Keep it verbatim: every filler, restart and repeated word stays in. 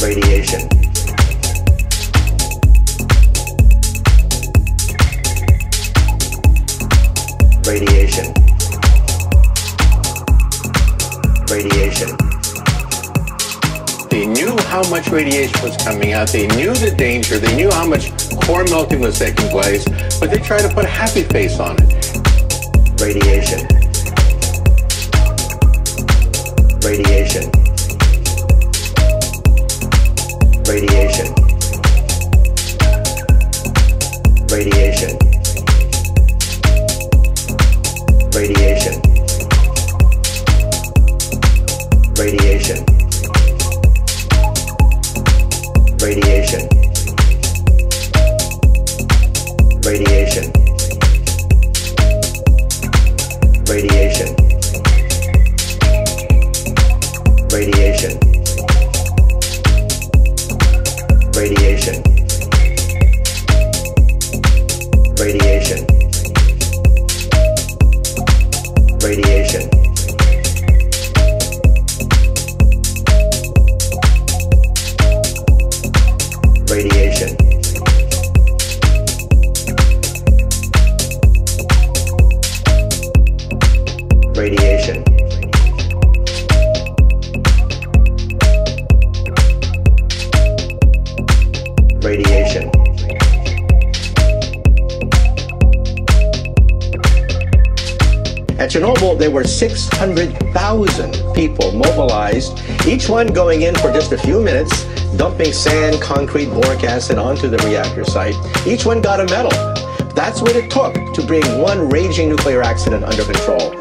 Radiation. Radiation. Radiation. They knew how much radiation was coming out. They knew the danger. They knew how much core melting was taking place, but they tried to put a happy face on it. Radiation. Radiation. Radiation. Radiation. Radiation. Radiation. Radiation. Radiation. Radiation. Radiation. Radiation. Radiation. Radiation. Radiation. Radiation. Radiation. At Chernobyl, there were six hundred thousand people mobilized, each one going in for just a few minutes, dumping sand, concrete, boric acid onto the reactor site. Each one got a medal. That's what it took to bring one raging nuclear accident under control.